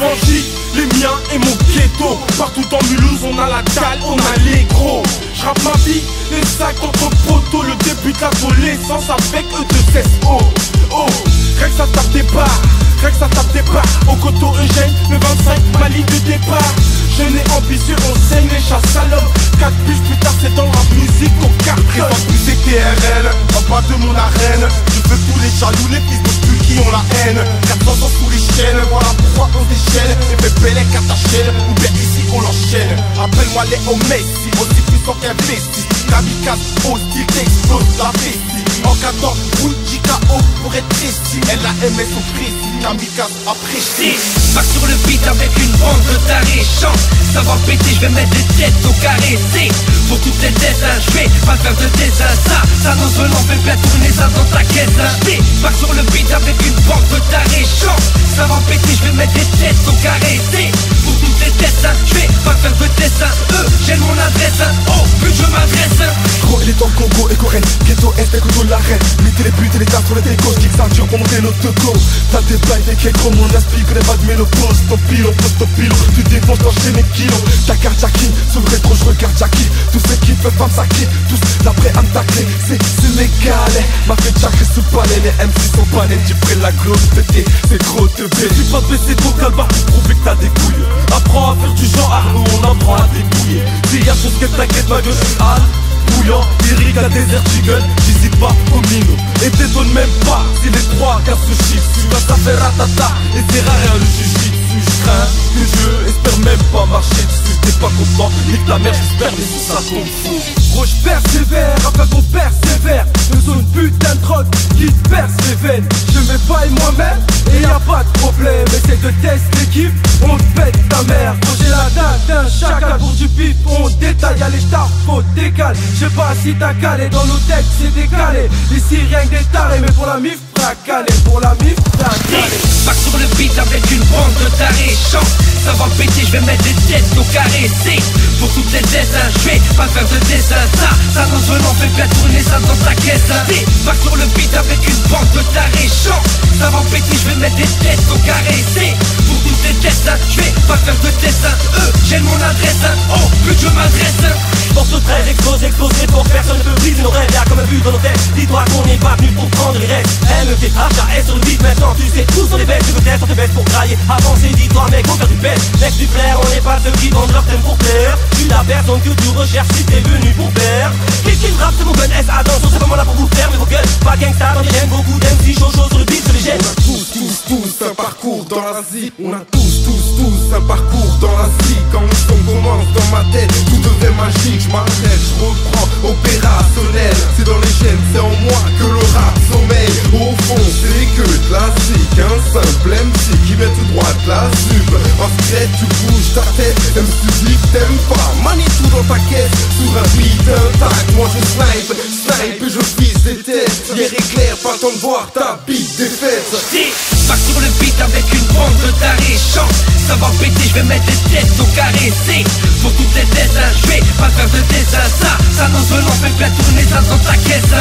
Fangy, les miens et mon ghetto. Partout en Mulhouse on a la dalle, on a les gros. J'rappe ma vie, les sacs entre poteaux. Le début de l'adolescence avec E2SO. Oh, rien que ça tape des barres, rien que ça tape des barres. Au coteau Eugène, le 25, ma ligne de départ. Jeune et ambitieux, on saigne les chasses à l'homme. 4 piges plus tard c'est dans la musique qu'on cartonne. Présente musée TRL, en bas de mon arène. Je veux tous les jaloux, les fils de pute qui ont la haine. 400 ans sous les chaînes, voilà pourquoi on déchaîne. Et bébé les à ta chaîne, ou bien ici on l'enchaîne. Appelle-moi Léo Messi, aussi puissant qu'un Messi. Kamikaze, hostile, t'explose la vessie. En 14, roule JKO pour être précis. Elle a aimé son précis, Kamikaze apprécié. Marche sur le beat avec une bande de tarés. Chante, ça va péter, je vais mettre des têtes au carré. C'est pour toutes les dessins, je vais pas faire de dessin. Ça dans venant, fait bien tourner ça dans ta caisse. Marche sur le beat avec une bande de tarés. Chante, ça va péter, je vais mettre des têtes au carré. C'est pour toutes les dessins, je vais pas faire de dessin. J'ai mon adresse, oh, but je m'adresse. Gros, il est temps Congo et Corène, ghetto est, couteau la reine. Mettez les buts et les tasses sur les décos, kick ceinture pour monter notre go. T'as des bails, des cakes, gros, mon aspire, connais pas de ménopause. Ton pilo, pose ton pilo, tu défonces t'enchaînes mes kilos. Ta carte Jackie, sous le rétro, je regarde Jackie. Tous ceux qui peuvent pas me sacrer, tous là prêts à me tacler. C'est sénégalais, m'a fait chakrer sous le palais. Les MC sont panés, tu prends la globe pété, c'est gros te baisser. Tu pas baisser ton calbar pour prouver que t'as des couilles. Apprends à faire du genre Arnaud, on apprend à débrouiller. S'il y a chose que t'inquiète, ma gueule, je suis hal. Bouillant, lyrique à désert jiggle, j'hésite pas au minot. Et t'étonne même pas si les trois cassent ce chiffre. Tu vas ça faire ratata et c'est rare rien le jujitsu. Je crains que je espère même pas marcher dessus. T'es pas content, nique ta mère, j'espère mais sous ça tombe fou. Gros je persévère, afin qu'on persévère. Faisons une putain de drogue qui te perce les veines. Je m'épaille moi-même et y'a pas de problème. Essaye de tester l'équipe, on te pète ta mère. Quand j'ai la dinde d'un chacal pour du bif, on détaille, y'a les stars, faut décaler. Je sais pas si t'as calé, dans nos têtes c'est décalé. Ici rien que des tarés, mais pour la mif t'as calé. Pour la mif t'as calé. Marche sur le beat avec une bande de tarés. Chante, ça va péter, je vais mettre des têtes au carré. C'est pour toutes les dessins, je vais pas faire de dessin. Ça dans venant, fait bien tourner ça dans ta caisse. Marche sur le beat avec une bande de tarés. Chante, ça va péter, je vais mettre des têtes au carré. C'est pour toutes les dessins, je vais pas faire de dessin. J'ai mon adresse, oh, plus je m'adresse. Porte très explosé pour que personne ne peut briser nos rêves. Y'a comme un but dans nos têtes, dis-toi qu'on n'est pas venu pour prendre les rêves. METHS sur le beat maintenant, tu sais, tous sont des bêtes. Tu veux tester, on te baisse pour grailler. Avancer, dis-toi mec, on fait du bête. Mec du flair, on n'est pas ceux qui vendent leur thème pour plaire. Je suis la personne que tu recherches si t'es venu pour plaire. Kill rap, c'est mon gun, S attention, c'est pas moi là pour vous faire, mais vos gueules. Pas gangsta dans les gènes, beaucoup d'MC chaud sur le beat, sur les gènes. On a tous un parcours dans la zik. On a tous un parcours dans la zik. Quand le son commence dans ma tête, tout devient magique. Je m'arrête, je reprends, opérationnel. C'est dans les gènes, c'est en moi que le rap sommeille. Au fond, c'est que classique, un simple MC qui met tout droit de la sub. En secret, tu bouges ta tête, même si tu dis que t'aimes pas. Manie tout dans ta caisse, sur un beat intact. Moi je snipe et je vise des têtes. Hier éclair, pas le temps de voir ta bite des fesses. Marche sur le beat avec une bande de tarés. Chante, ça va péter, je vais mettre des têtes au carré. C'est pour toutes les dessins, je vais pas faire de dessin. Ça dans venant, fait bien tourner ça dans ta caisse.